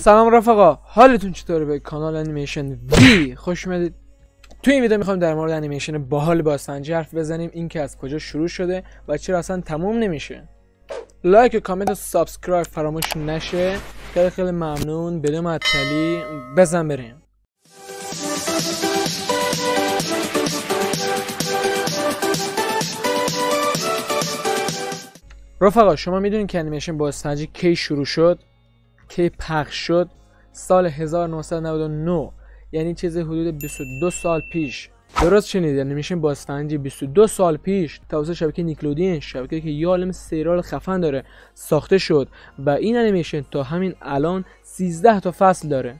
سلام رفقا، حالتون چطوره؟ به کانال انیمیشن وی خوش اومدید. تو این ویدیو میخوایم در مورد انیمیشن باحال بازسنجی حرف بزنیم، این که از کجا شروع شده و چرا اصلا تموم نمیشه. لایک و کامنت و سابسکرایب فراموش نشه. خیلی خیلی ممنون. بدون معطلی بزن بریم. رفقا، شما میدونید که انیمیشن بازسنجی کی شروع شد؟ کی پخش شد؟ سال 1999، یعنی چیزی حدود 22 سال پیش. درست شنیدید، انیمیشن بازسنجی 22 سال پیش توسط شبکه نیکلودین، شبکه‌ای که یه عالم سریال خفن داره، ساخته شد و این انیمیشن تا همین الان 13 تا فصل داره.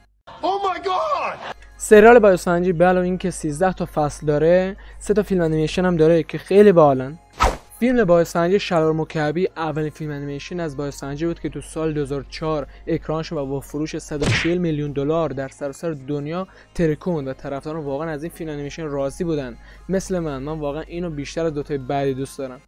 سریال بازسنجی به علاوه اینکه 13 تا فصل داره، 3 تا فیلم انیمیشن هم داره که خیلی باحالن. فیلم بازسنجی شلوار مکعبی اولین فیلم انیمیشن از بازسنجی بود که تو سال 2004 اکران شد و با فروش 140 میلیون دلار در سراسر دنیا ترکوند و طرفداران واقعا از این فیلم انیمیشن راضی بودن. مثل من واقعا اینو بیشتر از دوتای بعدی دوست دارم.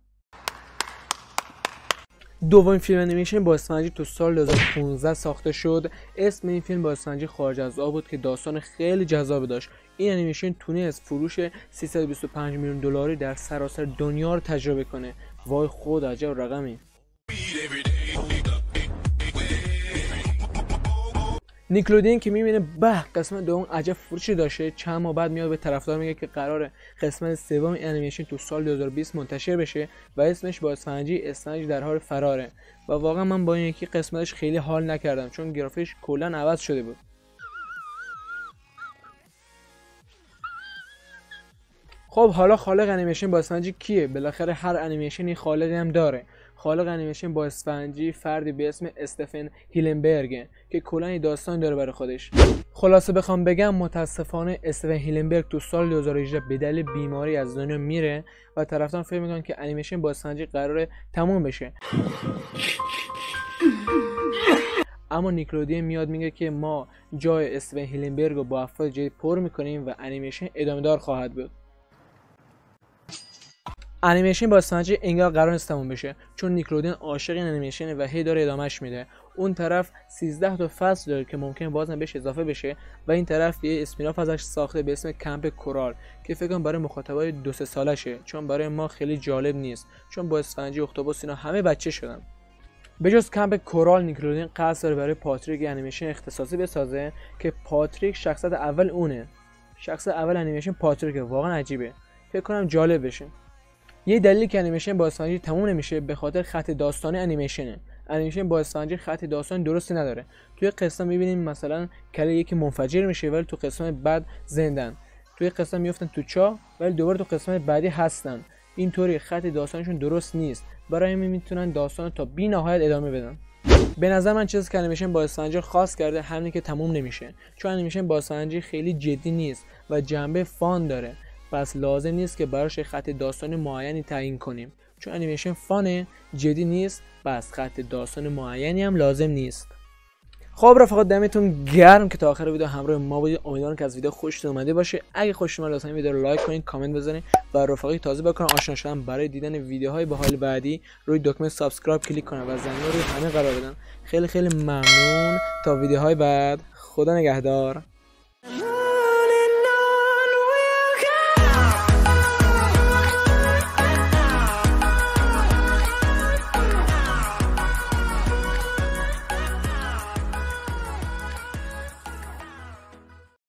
دومین فیلم انیمیشن بازسنجی تو سال 2015 ساخته شد. اسم این فیلم بازسنجی خارج از آب بود که داستان خیلی جذابی داشت. این انیمیشن تونست فروش 325 میلیون دلاری در سراسر دنیا رو تجربه کنه. وای خود عجب رقمی. نیکلودین که میبینه به قسمت دوم عجب فروشی داشته، چند ماه بعد میاد به طرفدار میگه که قراره قسمت سوم انیمیشن تو سال 2020 منتشر بشه و اسمش بازسنجی اسنج در حال فراره. و واقعا من با این یکی قسمتش خیلی حال نکردم چون گرافیکش کلا عوض شده بود. خب حالا خالق انیمیشن بازسنجی کیه؟ بالاخره هر انیمیشنی خالقی هم داره. خالق انیمیشن بازسنجی فردی به اسم استفن هیلنبرگ که کلا این داستان داره برای خودش. خلاصه بخوام بگم، متاسفانه استفن هیلنبرگ تو سال 2018 به دلیل بیماری از دنیا میره و طرفداران فکر میکنن که انیمیشن بازسنجی قراره تموم بشه. اما نیکلودین میاد میگه که ما جای استفن هیلنبرگ رو با افراد جدید پر میکنیم و انیمیشن ادامه دار خواهد بود. انیمیشن بازسنجی انگار قرار نیست تموم بشه چون نیکلودین عاشق این انیمیشنه و هی داره ادامهش میده. اون طرف 13 تا فصل داره که ممکن بازم بهش اضافه بشه و این طرف یه اسپیناف ازش ساخته به اسم کمپ کورال که فکر کنم برای مخاطبای 2-3 سالشه، چون برای ما خیلی جالب نیست چون بازسنجی اختاپوس اینا همه بچه شدن. به جز کمپ کورال، نیکلودین قصد داره برای پاتریک انیمیشن اختصاصی بسازه که پاتریک شخصیت اول اونه. شخص اول انیمیشن پاتریک، واقعا عجیبه. فکر کنم جالب بشه. یه دلیلی که انیمیشن بازسنجی تموم نمیشه به خاطر خط داستانی انیمیشنه. انیمیشن بازسنجی خط داستانی درستی نداره. توی قصه میبینیم مثلا کله یکی منفجر میشه ولی تو قسمت بعد زندن، توی قسمت میافتن تو چاه ولی دوباره تو قسمت بعدی هستن. اینطوری خط داستانشون درست نیست، برای همین میتونن داستان تا بی نهایت ادامه بدن. به نظر من چیزی که انیمیشن بازسنجی خاص کرده همینه که تموم نمیشه، چون انیمیشن بازسنجی خیلی جدی نیست و جنبه فان داره. پس لازم نیست که براش خط داستان معینی تعیین کنیم، چون انیمیشن فانه، جدی نیست، پس خط داستان معینی هم لازم نیست. خب رفقا، دمتون گرم که تا آخر ویدیو همراه ما بودید. امیدوارم که از ویدیو خوشتون اومده باشه. اگه خوشتون اومد لطفا این ویدیو رو لایک کنید، کامنت بزنید و رفقای تازه بکنن آشنا شدن برای دیدن ویدیوهای باحال بعدی روی دکمه سابسکرایب کلیک کنن و زنگوله روی همه قرار بدن. خیلی خیلی ممنون. تا ویدیوهای بعد، خدا نگهدار.